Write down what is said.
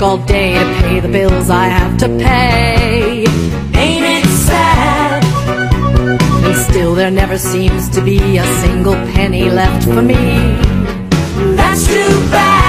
all day to pay the bills I have to pay. Ain't it sad? And still there never seems to be a single penny left for me. That's too bad.